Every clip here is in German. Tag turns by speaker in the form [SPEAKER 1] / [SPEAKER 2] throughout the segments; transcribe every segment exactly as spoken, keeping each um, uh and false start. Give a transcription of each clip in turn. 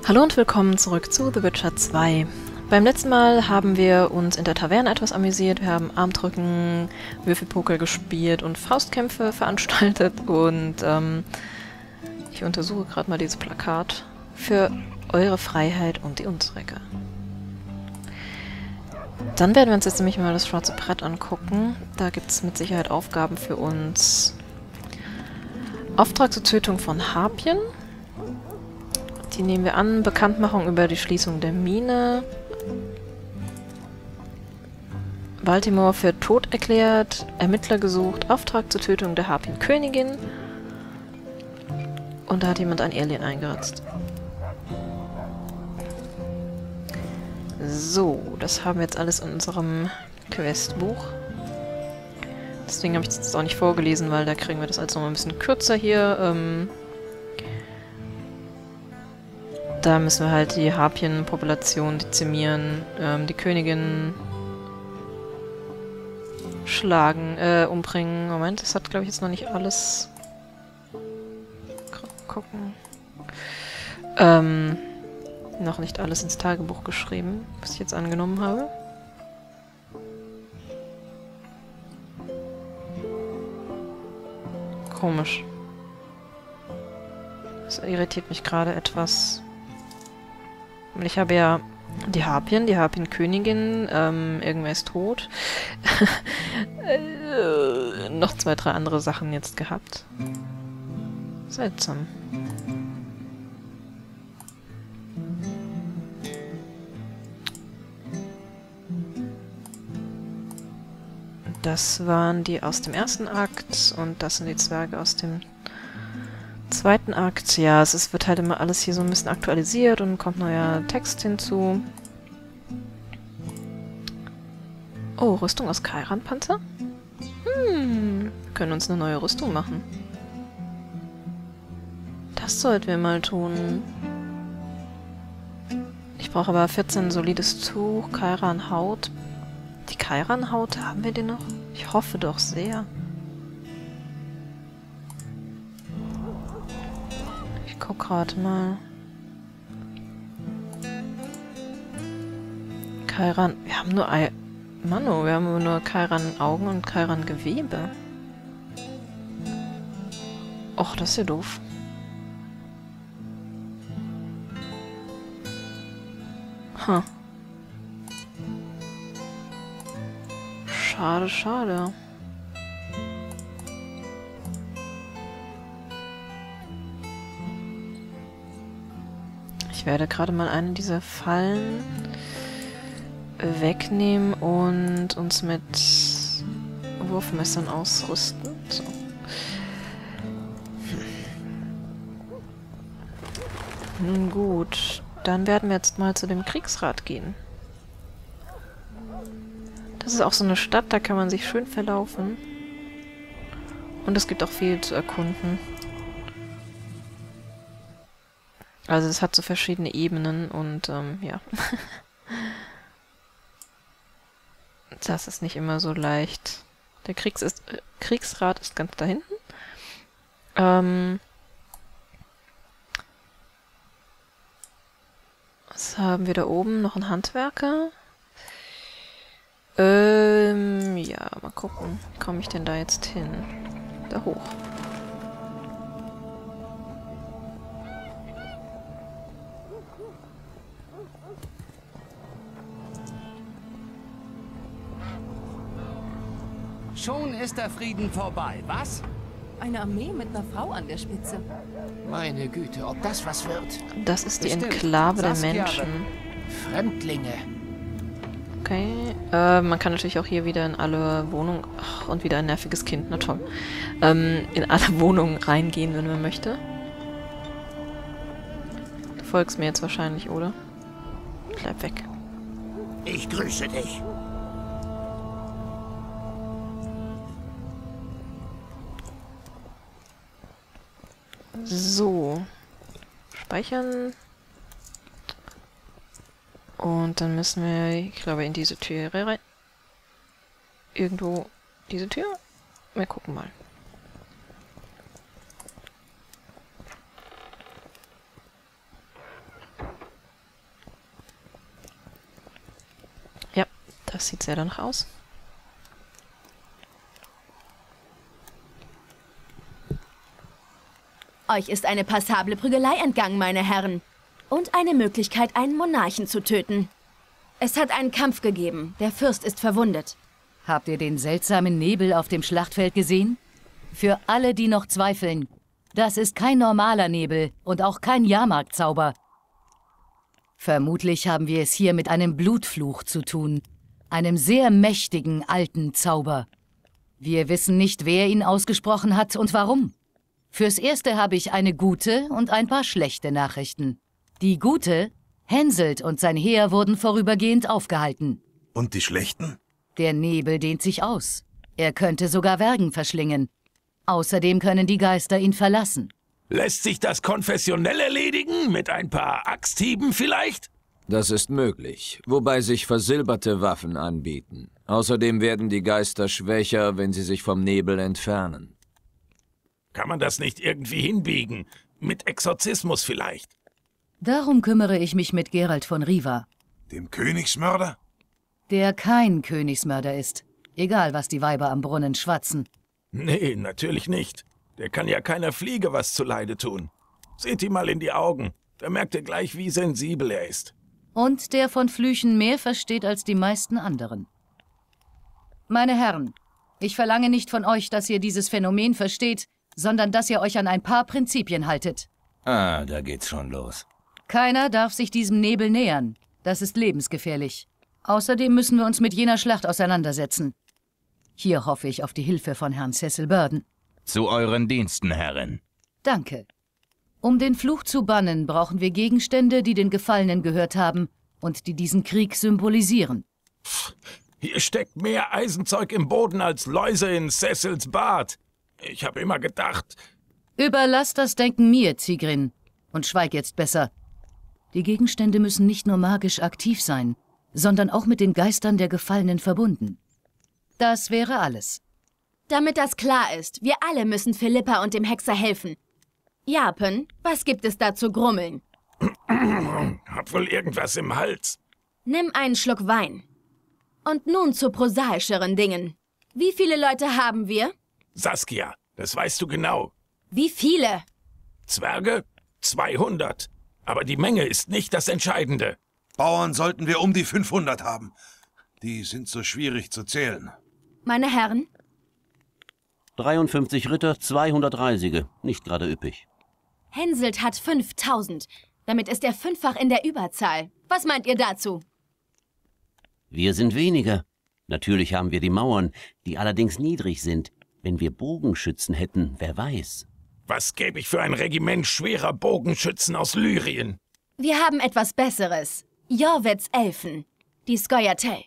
[SPEAKER 1] Hallo und willkommen zurück zu The Witcher zwei. Beim letzten Mal haben wir uns in der Taverne etwas amüsiert. Wir haben Armdrücken, Würfelpoker gespielt und Faustkämpfe veranstaltet. Und ähm, ich untersuche gerade mal dieses Plakat für eure Freiheit und die unsere. Dann werden wir uns jetzt nämlich mal das schwarze Brett angucken. Da gibt es mit Sicherheit Aufgaben für uns. Auftrag zur Tötung von Harpien. Die nehmen wir an. Bekanntmachung über die Schließung der Mine. Baltimore für tot erklärt. Ermittler gesucht. Auftrag zur Tötung der Harpienkönigin. Und da hat jemand ein Alien eingeritzt. So, das haben wir jetzt alles in unserem Questbuch. Deswegen habe ich das jetzt auch nicht vorgelesen, weil da kriegen wir das alles nochmal ein bisschen kürzer hier. Ähm Da müssen wir halt die Harpienpopulation dezimieren, ähm, die Königin schlagen, äh, umbringen. Moment, das hat, glaube ich, jetzt noch nicht alles. Gucken. Ähm, noch nicht alles ins Tagebuch geschrieben, was ich jetzt angenommen habe. Komisch. Das irritiert mich gerade etwas. Ich habe ja die Harpien, die Harpienkönigin, ähm, irgendwer ist tot. äh, noch zwei, drei andere Sachen jetzt gehabt. Seltsam. Das waren die aus dem ersten Akt und das sind die Zwerge aus dem zweiten Akt. Ja, es ist, wird halt immer alles hier so ein bisschen aktualisiert und kommt neuer Text hinzu. Oh, Rüstung aus Kairan-Panzer? Hm, wir können uns eine neue Rüstung machen. Das sollten wir mal tun. Ich brauche aber vierzehn solides Tuch, Kairan-Haut. Die Kairan-Haut, haben wir die noch? Ich hoffe doch sehr. Ich guck gerade mal. Kairan. Wir haben nur Ei. Mano, wir haben nur Kairan-Augen und Kairan-Gewebe. Och, das ist ja doof. Huh. Schade, schade. Ich werde gerade mal einen dieser Fallen wegnehmen und uns mit Wurfmessern ausrüsten. So. Hm. Nun gut, dann werden wir jetzt mal zu dem Kriegsrat gehen. Das ist auch so eine Stadt, da kann man sich schön verlaufen. Und es gibt auch viel zu erkunden. Also es hat so verschiedene Ebenen und ähm, ja. Das ist nicht immer so leicht. Der Kriegs ist, äh, Kriegsrat ist ganz da hinten. Ähm, was haben wir da oben? Noch ein Handwerker. Ähm, ja, mal gucken. Wie komme ich denn da jetzt hin? Da hoch.
[SPEAKER 2] Schon ist der Frieden vorbei, was?
[SPEAKER 3] Eine Armee mit einer Frau an der Spitze.
[SPEAKER 2] Meine Güte, ob das was wird?
[SPEAKER 1] Das ist die
[SPEAKER 2] Bestimmt.
[SPEAKER 1] Enklave der
[SPEAKER 2] Saskia,
[SPEAKER 1] Menschen.
[SPEAKER 2] Fremdlinge.
[SPEAKER 1] Okay. Äh, man kann natürlich auch hier wieder in alle Wohnungen... Ach, und wieder ein nerviges Kind, na toll. Ähm, in alle Wohnungen reingehen, wenn man möchte. Du folgst mir jetzt wahrscheinlich, oder? Bleib weg.
[SPEAKER 2] Ich grüße dich.
[SPEAKER 1] So. Speichern. Und dann müssen wir, ich glaube, in diese Tür rein. Irgendwo diese Tür? Wir gucken mal. Das sieht sehr danach aus.
[SPEAKER 4] Euch ist eine passable Prügelei entgangen, meine Herren. Und eine Möglichkeit, einen Monarchen zu töten. Es hat einen Kampf gegeben. Der Fürst ist verwundet.
[SPEAKER 5] Habt ihr den seltsamen Nebel auf dem Schlachtfeld gesehen? Für alle, die noch zweifeln, das ist kein normaler Nebel und auch kein Jahrmarktzauber. Vermutlich haben wir es hier mit einem Blutfluch zu tun. Einem sehr mächtigen alten Zauber. Wir wissen nicht, wer ihn ausgesprochen hat und warum. Fürs Erste habe ich eine gute und ein paar schlechte Nachrichten. Die gute: Henselt und sein Heer wurden vorübergehend aufgehalten.
[SPEAKER 6] Und die schlechten?
[SPEAKER 5] Der Nebel dehnt sich aus. Er könnte sogar Wergen verschlingen. Außerdem können die Geister ihn verlassen.
[SPEAKER 7] Lässt sich das konfessionell erledigen? Mit ein paar Axthieben vielleicht?
[SPEAKER 8] Das ist möglich, wobei sich versilberte Waffen anbieten. Außerdem werden die Geister schwächer, wenn sie sich vom Nebel entfernen.
[SPEAKER 7] Kann man das nicht irgendwie hinbiegen? Mit Exorzismus vielleicht?
[SPEAKER 5] Darum kümmere ich mich mit Geralt von Riva.
[SPEAKER 6] Dem Königsmörder?
[SPEAKER 5] Der kein Königsmörder ist. Egal, was die Weiber am Brunnen schwatzen.
[SPEAKER 7] Nee, natürlich nicht. Der kann ja keiner Fliege was zuleide tun. Seht ihm mal in die Augen. Da merkt ihr gleich, wie sensibel er ist.
[SPEAKER 5] Und der von Flüchen mehr versteht als die meisten anderen. Meine Herren, ich verlange nicht von euch, dass ihr dieses Phänomen versteht, sondern dass ihr euch an ein paar Prinzipien haltet.
[SPEAKER 9] Ah, da geht's schon los.
[SPEAKER 5] Keiner darf sich diesem Nebel nähern. Das ist lebensgefährlich. Außerdem müssen wir uns mit jener Schlacht auseinandersetzen. Hier hoffe ich auf die Hilfe von Herrn Cecil Burden.
[SPEAKER 9] Zu euren Diensten, Herrin.
[SPEAKER 5] Danke. Um den Fluch zu bannen, brauchen wir Gegenstände, die den Gefallenen gehört haben und die diesen Krieg symbolisieren.
[SPEAKER 7] Pff, hier steckt mehr Eisenzeug im Boden als Läuse in Cecils Bad. Ich habe immer gedacht...
[SPEAKER 5] Überlass das Denken mir, Zigrin. Und schweig jetzt besser. Die Gegenstände müssen nicht nur magisch aktiv sein, sondern auch mit den Geistern der Gefallenen verbunden. Das wäre alles.
[SPEAKER 4] Damit das klar ist, wir alle müssen Philippa und dem Hexer helfen. Japen, was gibt es da zu grummeln?
[SPEAKER 7] Hab wohl irgendwas im Hals.
[SPEAKER 4] Nimm einen Schluck Wein. Und nun zu prosaischeren Dingen. Wie viele Leute haben wir?
[SPEAKER 7] Saskia, das weißt du genau.
[SPEAKER 4] Wie viele?
[SPEAKER 7] Zwerge? zweihundert. Aber die Menge ist nicht das Entscheidende.
[SPEAKER 6] Bauern sollten wir um die fünfhundert haben. Die sind so schwierig zu zählen.
[SPEAKER 4] Meine Herren?
[SPEAKER 10] dreiundfünfzig Ritter, zweihundert Reisige. Nicht gerade üppig.
[SPEAKER 4] Henselt hat fünftausend. Damit ist er fünffach in der Überzahl. Was meint ihr dazu?
[SPEAKER 10] Wir sind weniger. Natürlich haben wir die Mauern, die allerdings niedrig sind. Wenn wir Bogenschützen hätten, wer weiß.
[SPEAKER 7] Was gäbe ich für ein Regiment schwerer Bogenschützen aus Lyrien?
[SPEAKER 4] Wir haben etwas Besseres. Jorvets Elfen. Die Scoia'tael.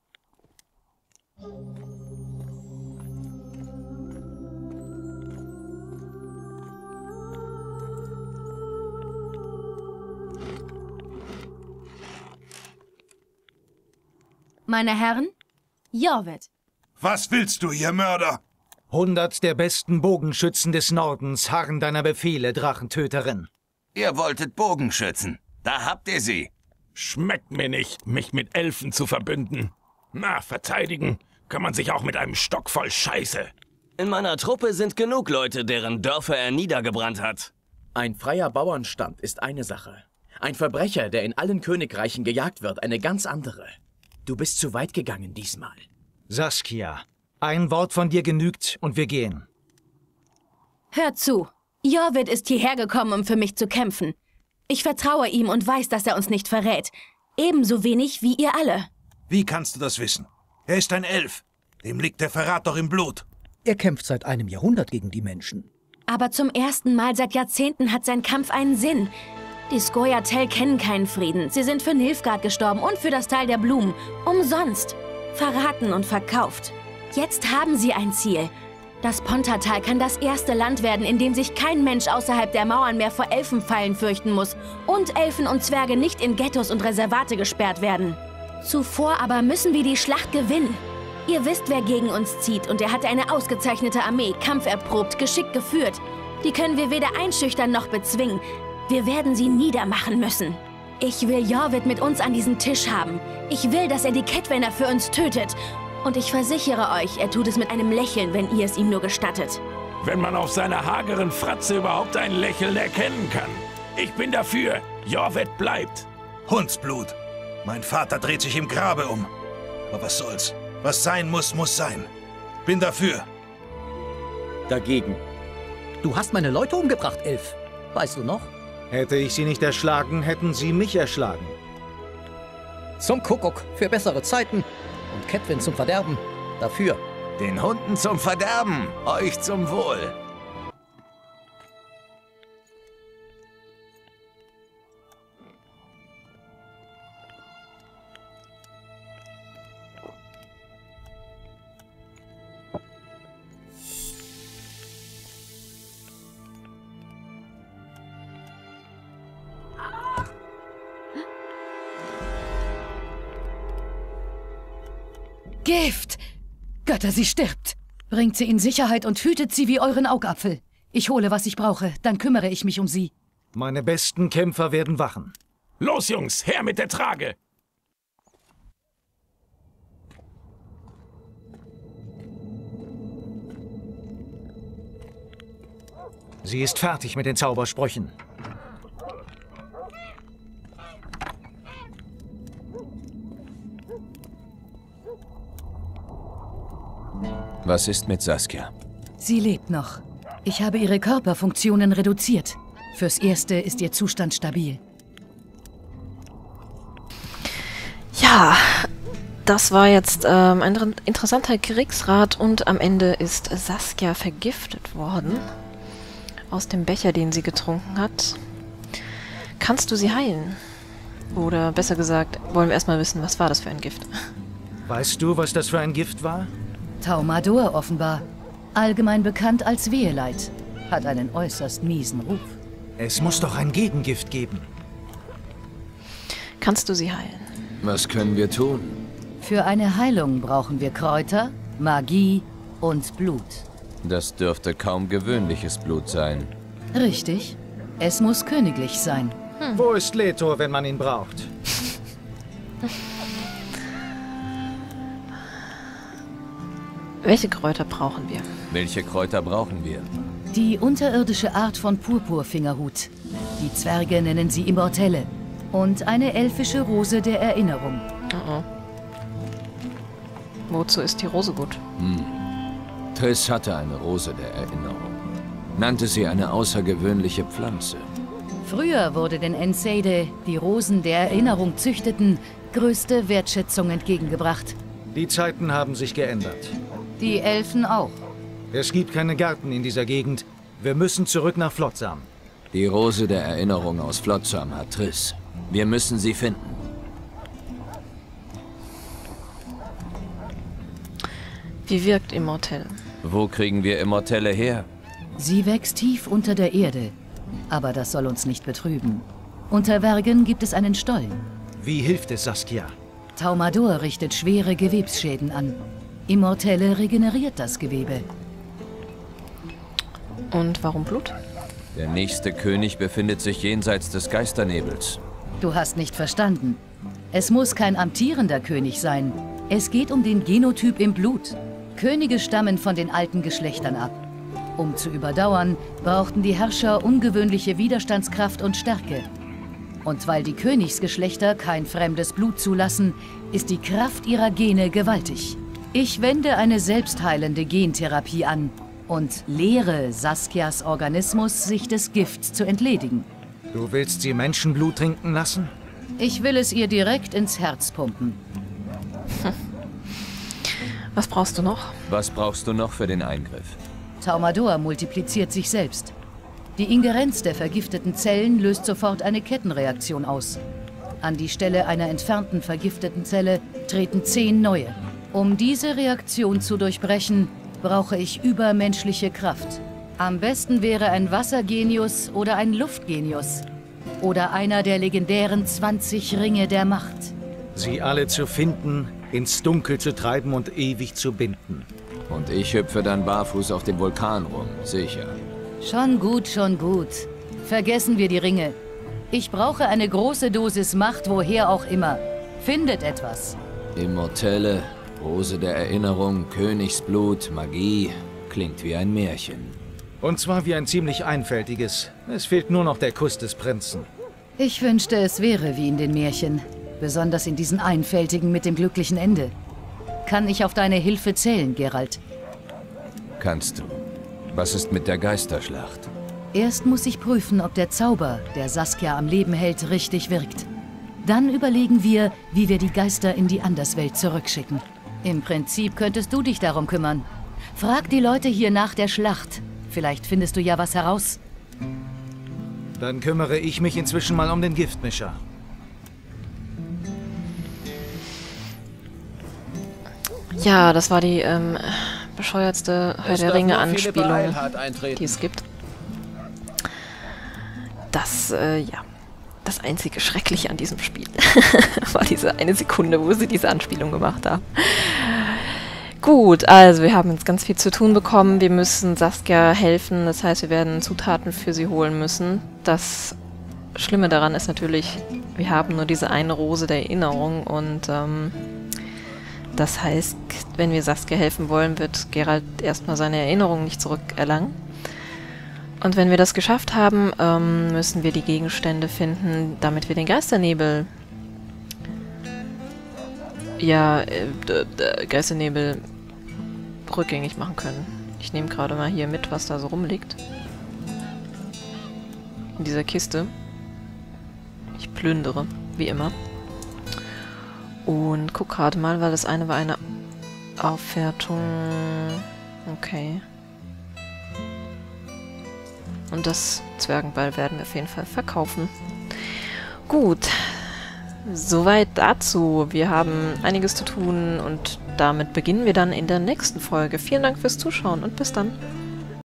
[SPEAKER 4] Meine Herren, Jorvet.
[SPEAKER 6] Was willst du, ihr Mörder?
[SPEAKER 11] Hundert der besten Bogenschützen des Nordens harren deiner Befehle, Drachentöterin.
[SPEAKER 9] Ihr wolltet Bogenschützen. Da habt ihr sie.
[SPEAKER 7] Schmeckt mir nicht, mich mit Elfen zu verbünden. Na, verteidigen kann man sich auch mit einem Stock voll Scheiße.
[SPEAKER 12] In meiner Truppe sind genug Leute, deren Dörfer er niedergebrannt hat.
[SPEAKER 13] Ein freier Bauernstand ist eine Sache. Ein Verbrecher, der in allen Königreichen gejagt wird, eine ganz andere. Du bist zu weit gegangen diesmal.
[SPEAKER 11] Saskia, ein Wort von dir genügt und wir gehen.
[SPEAKER 4] Hört zu. Jorvet ist hierher gekommen, um für mich zu kämpfen. Ich vertraue ihm und weiß, dass er uns nicht verrät. Ebenso wenig wie ihr alle.
[SPEAKER 6] Wie kannst du das wissen? Er ist ein Elf. Dem liegt der Verrat doch im Blut.
[SPEAKER 14] Er kämpft seit einem Jahrhundert gegen die Menschen.
[SPEAKER 4] Aber zum ersten Mal seit Jahrzehnten hat sein Kampf einen Sinn. Die Scoia'tael kennen keinen Frieden. Sie sind für Nilfgaard gestorben und für das Tal der Blumen. Umsonst. Verraten und verkauft. Jetzt haben sie ein Ziel. Das Pontartal kann das erste Land werden, in dem sich kein Mensch außerhalb der Mauern mehr vor Elfenfallen fürchten muss und Elfen und Zwerge nicht in Ghettos und Reservate gesperrt werden. Zuvor aber müssen wir die Schlacht gewinnen. Ihr wisst, wer gegen uns zieht, und er hatte eine ausgezeichnete Armee, kampferprobt, geschickt geführt. Die können wir weder einschüchtern noch bezwingen. Wir werden sie niedermachen müssen. Ich will Jorvit mit uns an diesem Tisch haben. Ich will, dass er die Kettwänder für uns tötet. Und ich versichere euch, er tut es mit einem Lächeln, wenn ihr es ihm nur gestattet.
[SPEAKER 7] Wenn man auf seiner hageren Fratze überhaupt ein Lächeln erkennen kann. Ich bin dafür. Jorvit bleibt.
[SPEAKER 6] Hundsblut. Mein Vater dreht sich im Grabe um. Aber was soll's? Was sein muss, muss sein. Bin dafür.
[SPEAKER 14] Dagegen. Du hast meine Leute umgebracht, Elf. Weißt du noch?
[SPEAKER 11] Hätte ich sie nicht erschlagen, hätten sie mich erschlagen.
[SPEAKER 14] Zum Kuckuck für bessere Zeiten und Cetwin zum Verderben. Dafür.
[SPEAKER 9] Den Hunden zum Verderben, euch zum Wohl.
[SPEAKER 5] Gift! Götter, sie stirbt! Bringt sie in Sicherheit und hütet sie wie euren Augapfel. Ich hole, was ich brauche, dann kümmere ich mich um sie.
[SPEAKER 11] Meine besten Kämpfer werden wachen.
[SPEAKER 7] Los, Jungs, her mit der Trage!
[SPEAKER 11] Sie ist fertig mit den Zaubersprüchen.
[SPEAKER 8] Was ist mit Saskia?
[SPEAKER 5] Sie lebt noch. Ich habe ihre Körperfunktionen reduziert. Fürs Erste ist ihr Zustand stabil.
[SPEAKER 1] Ja, das war jetzt ähm, ein interessanter Kriegsrat und am Ende ist Saskia vergiftet worden. Aus dem Becher, den sie getrunken hat. Kannst du sie heilen? Oder besser gesagt, wollen wir erstmal wissen, was war das für ein Gift?
[SPEAKER 11] Weißt du, was das für ein Gift war?
[SPEAKER 5] Taumador offenbar. Allgemein bekannt als Weheleid. Hat einen äußerst miesen Ruf.
[SPEAKER 11] Es muss doch ein Gegengift geben.
[SPEAKER 1] Kannst du sie heilen?
[SPEAKER 8] Was können wir tun?
[SPEAKER 5] Für eine Heilung brauchen wir Kräuter, Magie und Blut.
[SPEAKER 8] Das dürfte kaum gewöhnliches Blut sein.
[SPEAKER 5] Richtig. Es muss königlich sein.
[SPEAKER 11] Hm. Wo ist Leto, wenn man ihn braucht?
[SPEAKER 1] Welche Kräuter brauchen wir?
[SPEAKER 8] Welche Kräuter brauchen wir?
[SPEAKER 5] Die unterirdische Art von Purpurfingerhut. Die Zwerge nennen sie Immortelle. Und eine elfische Rose der Erinnerung.
[SPEAKER 1] Oh oh. Wozu ist die Rose gut?
[SPEAKER 8] Hm. Triss hatte eine Rose der Erinnerung. Nannte sie eine außergewöhnliche Pflanze.
[SPEAKER 5] Früher wurde den Enseide, die Rosen der Erinnerung züchteten, größte Wertschätzung entgegengebracht.
[SPEAKER 11] Die Zeiten haben sich geändert.
[SPEAKER 5] Die Elfen auch.
[SPEAKER 11] Es gibt keine Gärten in dieser Gegend. Wir müssen zurück nach Flotsam.
[SPEAKER 8] Die Rose der Erinnerung aus Flotsam hat Triss. Wir müssen sie finden.
[SPEAKER 1] Wie wirkt Immortell?
[SPEAKER 8] Wo kriegen wir Immortelle her?
[SPEAKER 5] Sie wächst tief unter der Erde. Aber das soll uns nicht betrüben. Unter Wergen gibt es einen Stollen.
[SPEAKER 11] Wie hilft es Saskia?
[SPEAKER 5] Taumador richtet schwere Gewebsschäden an. Immortelle regeneriert das Gewebe.
[SPEAKER 1] Und warum Blut?
[SPEAKER 8] Der nächste König befindet sich jenseits des Geisternebels.
[SPEAKER 5] Du hast nicht verstanden. Es muss kein amtierender König sein. Es geht um den Genotyp im Blut. Könige stammen von den alten Geschlechtern ab. Um zu überdauern, brauchten die Herrscher ungewöhnliche Widerstandskraft und Stärke. Und weil die Königsgeschlechter kein fremdes Blut zulassen, ist die Kraft ihrer Gene gewaltig. Ich wende eine selbstheilende Gentherapie an und lehre Saskias Organismus, sich des Gifts zu entledigen.
[SPEAKER 11] Du willst sie Menschenblut trinken lassen?
[SPEAKER 5] Ich will es ihr direkt ins Herz pumpen.
[SPEAKER 1] Was brauchst du noch?
[SPEAKER 8] Was brauchst du noch für den Eingriff?
[SPEAKER 5] Taumador multipliziert sich selbst. Die Ingerenz der vergifteten Zellen löst sofort eine Kettenreaktion aus. An die Stelle einer entfernten vergifteten Zelle treten zehn neue. Um diese Reaktion zu durchbrechen, brauche ich übermenschliche Kraft. Am besten wäre ein Wassergenius oder ein Luftgenius. Oder einer der legendären zwanzig Ringe der Macht.
[SPEAKER 11] Sie alle zu finden, ins Dunkel zu treiben und ewig zu binden.
[SPEAKER 8] Und ich hüpfe dann barfuß auf dem Vulkan rum, sicher.
[SPEAKER 5] Schon gut, schon gut. Vergessen wir die Ringe. Ich brauche eine große Dosis Macht, woher auch immer. Findet etwas.
[SPEAKER 8] Immortelle, Rose der Erinnerung, Königsblut, Magie. Klingt wie ein Märchen.
[SPEAKER 11] Und zwar wie ein ziemlich einfältiges. Es fehlt nur noch der Kuss des Prinzen.
[SPEAKER 5] Ich wünschte, es wäre wie in den Märchen. Besonders in diesen einfältigen mit dem glücklichen Ende. Kann ich auf deine Hilfe zählen, Geralt?
[SPEAKER 8] Kannst du. Was ist mit der Geisterschlacht?
[SPEAKER 5] Erst muss ich prüfen, ob der Zauber, der Saskia am Leben hält, richtig wirkt. Dann überlegen wir, wie wir die Geister in die Anderswelt zurückschicken. Im Prinzip könntest du dich darum kümmern. Frag die Leute hier nach der Schlacht. Vielleicht findest du ja was heraus.
[SPEAKER 11] Dann kümmere ich mich inzwischen mal um den Giftmischer.
[SPEAKER 1] Ja, das war die ähm, bescheuertste Herr der Ringe-Anspielung, die es gibt. Das, äh, ja, das einzige Schreckliche an diesem Spiel war diese eine Sekunde, wo sie diese Anspielung gemacht haben. Gut, also wir haben jetzt ganz viel zu tun bekommen. Wir müssen Saskia helfen, das heißt, wir werden Zutaten für sie holen müssen. Das Schlimme daran ist natürlich, wir haben nur diese eine Rose der Erinnerung und ähm, das heißt, wenn wir Saskia helfen wollen, wird Geralt erstmal seine Erinnerungen nicht zurückerlangen. Und wenn wir das geschafft haben, ähm, müssen wir die Gegenstände finden, damit wir den Geisternebel... Ja, äh, Geisternebel rückgängig machen können. Ich nehme gerade mal hier mit, was da so rumliegt. In dieser Kiste. Ich plündere, wie immer. Und guck gerade mal, weil das eine war eine Aufwertung. Okay. Und das Zwergenball werden wir auf jeden Fall verkaufen. Gut. Soweit dazu. Wir haben einiges zu tun und damit beginnen wir dann in der nächsten Folge. Vielen Dank fürs Zuschauen und bis dann.